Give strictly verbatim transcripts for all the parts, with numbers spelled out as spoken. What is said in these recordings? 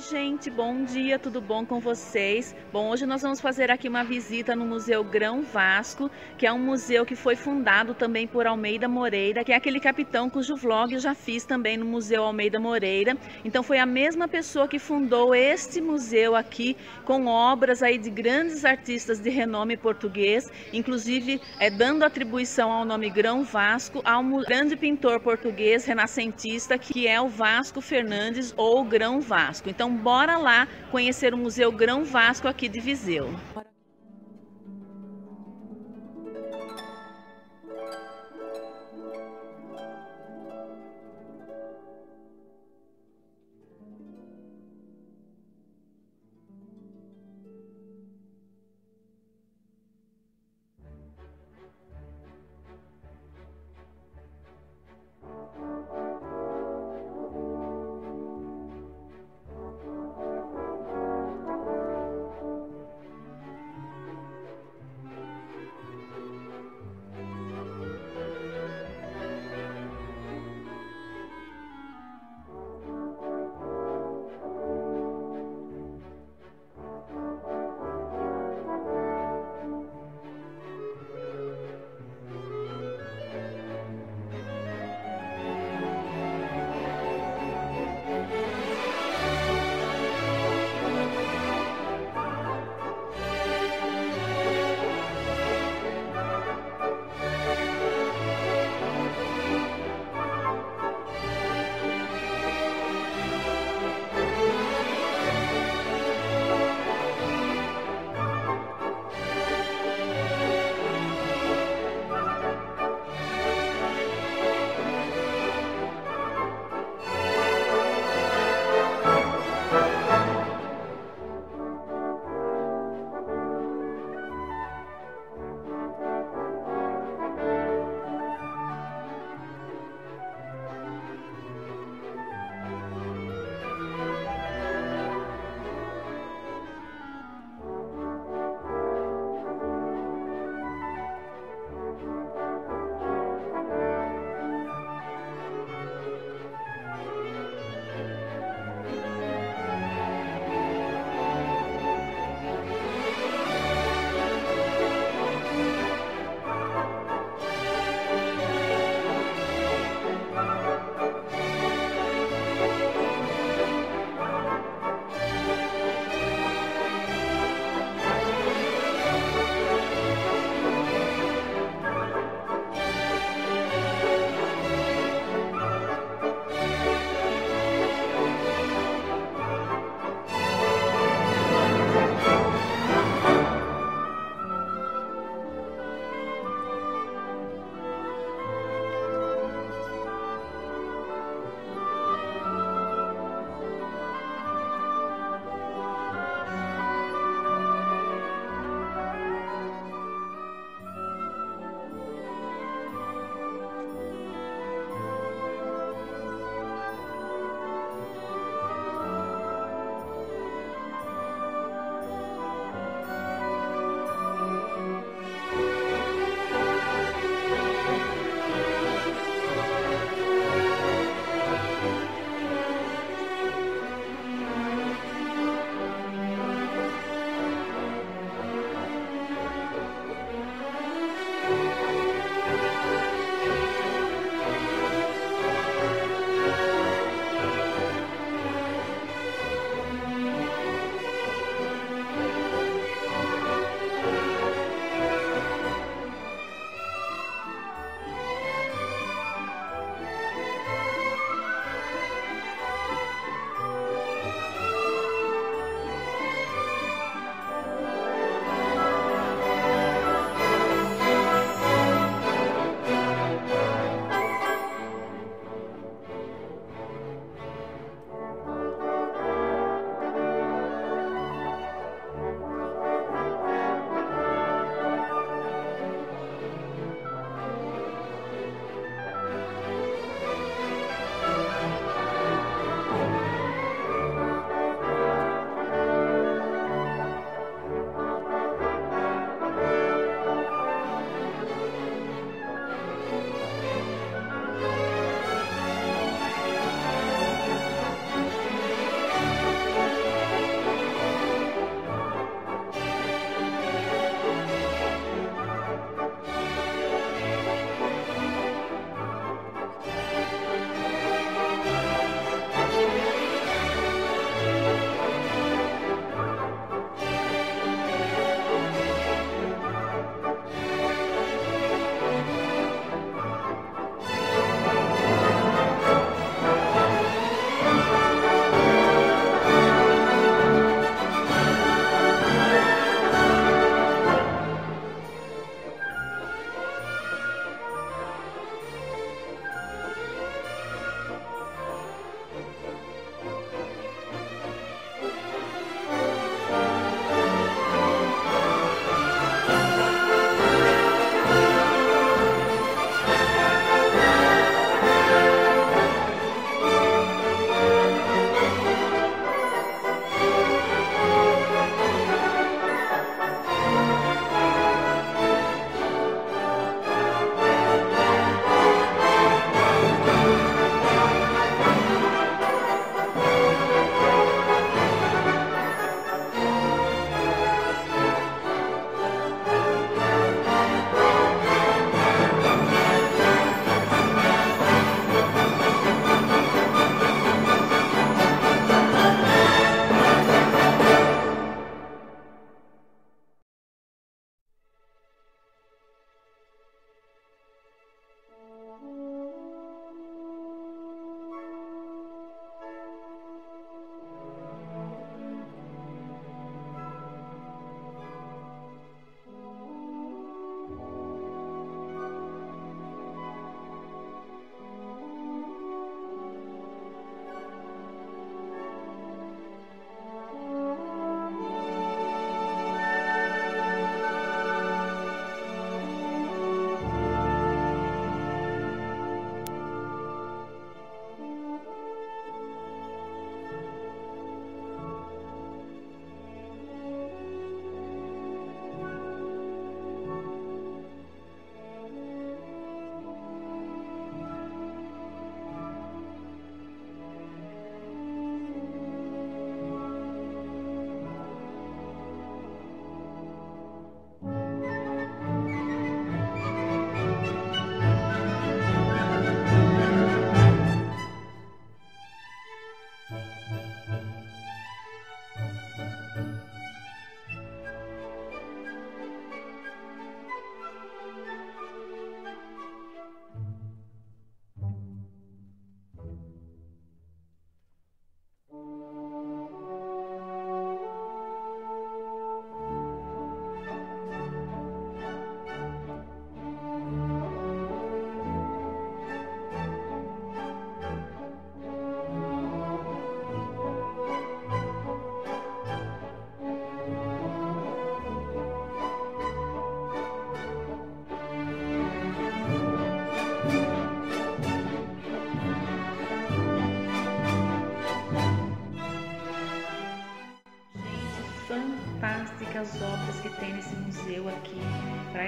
gente, bom dia, tudo bom com vocês? Bom, hoje nós vamos fazer aqui uma visita no Museu Grão Vasco, que é um museu que foi fundado também por Almeida Moreira, que é aquele capitão cujo vlog eu já fiz também no Museu Almeida Moreira. Então foi a mesma pessoa que fundou este museu aqui, com obras aí de grandes artistas de renome português, inclusive é, dando atribuição ao nome Grão Vasco a um grande pintor português renascentista, que é o Vasco Fernandes, ou Grão Vasco. Então bora lá conhecer o Museu Grão Vasco aqui de Viseu.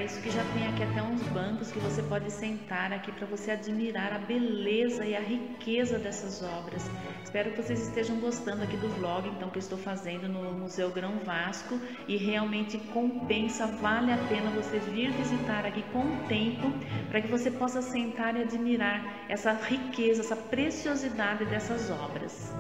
isso que já tem aqui até uns bancos que você pode sentar aqui para você admirar a beleza e a riqueza dessas obras. Espero que vocês estejam gostando aqui do vlog então que eu estou fazendo no Museu Grão Vasco, e realmente compensa, vale a pena você vir visitar aqui com o tempo para que você possa sentar e admirar essa riqueza, essa preciosidade dessas obras.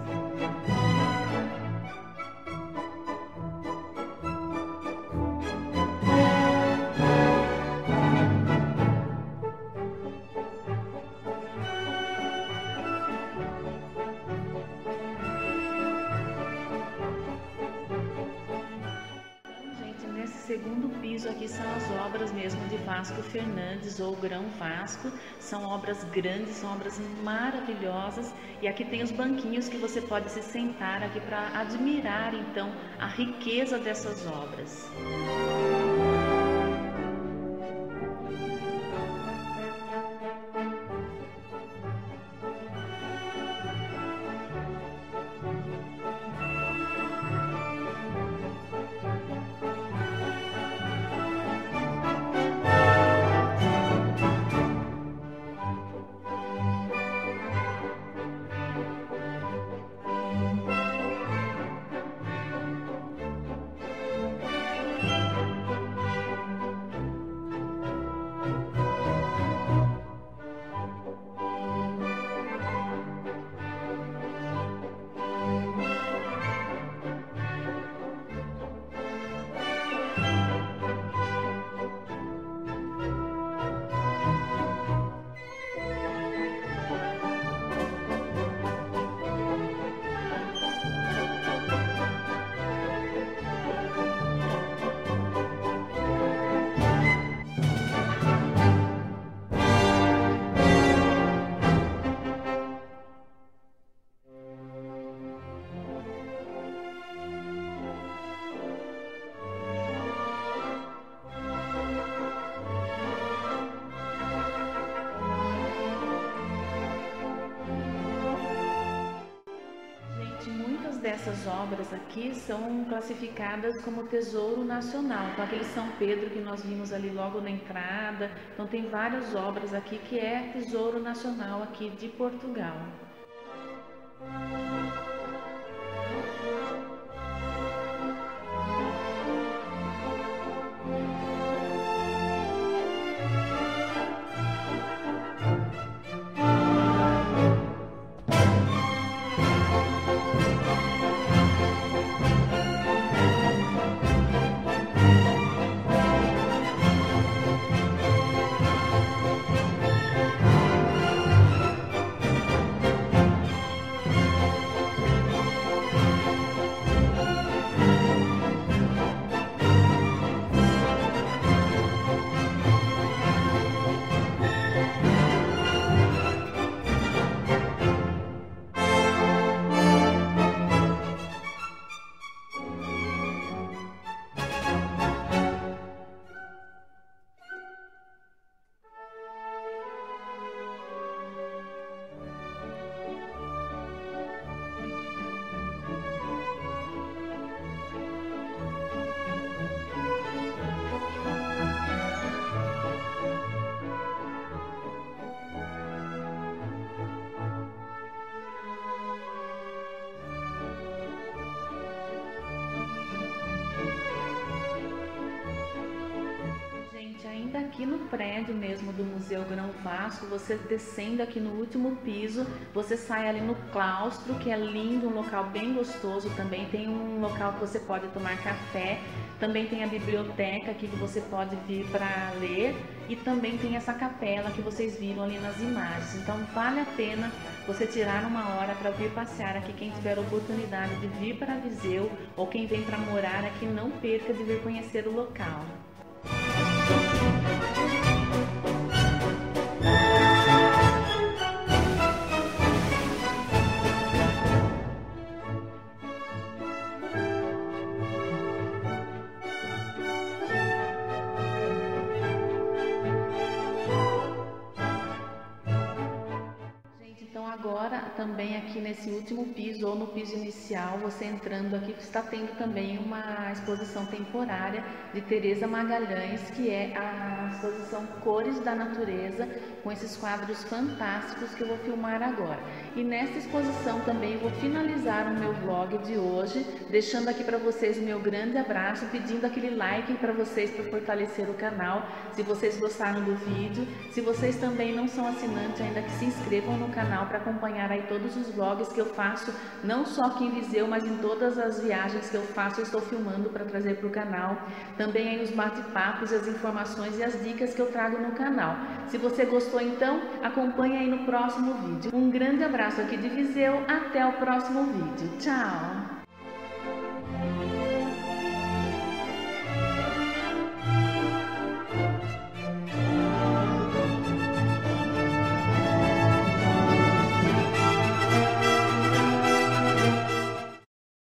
Segundo piso aqui são as obras mesmo de Vasco Fernandes ou Grão Vasco. São obras grandes, são obras maravilhosas, e aqui tem os banquinhos que você pode se sentar aqui para admirar então a riqueza dessas obras. Dessas obras aqui são classificadas como Tesouro Nacional, então aquele São Pedro que nós vimos ali logo na entrada. Então tem várias obras aqui que é Tesouro Nacional aqui de Portugal. Aqui no prédio mesmo do Museu Grão Vasco, você descendo aqui no último piso, você sai ali no claustro, que é lindo, um local bem gostoso também. Tem um local que você pode tomar café, também tem a biblioteca aqui que você pode vir para ler, e também tem essa capela que vocês viram ali nas imagens. Então vale a pena você tirar uma hora para vir passear aqui. Quem tiver a oportunidade de vir para Viseu ou quem vem para morar aqui, não perca de vir conhecer o local. Agora também aqui nesse último piso ou no piso inicial, você entrando aqui, está tendo também uma exposição temporária de Teresa Magalhães, que é a exposição Cores da Natureza, com esses quadros fantásticos que eu vou filmar agora. E nessa exposição também vou finalizar o meu vlog de hoje, deixando aqui para vocês o meu grande abraço, pedindo aquele like para vocês para fortalecer o canal, se vocês gostaram do vídeo. Se vocês também não são assinantes ainda, que se inscrevam no canal para acompanhar aí todos os vlogs que eu faço, não só aqui em Viseu, mas em todas as viagens que eu faço, eu estou filmando para trazer para o canal. Também aí os bate-papos, as informações e as dicas que eu trago no canal. Se você gostou, então acompanhe aí no próximo vídeo. Um grande abraço aqui de Viseu, até o próximo vídeo. Tchau!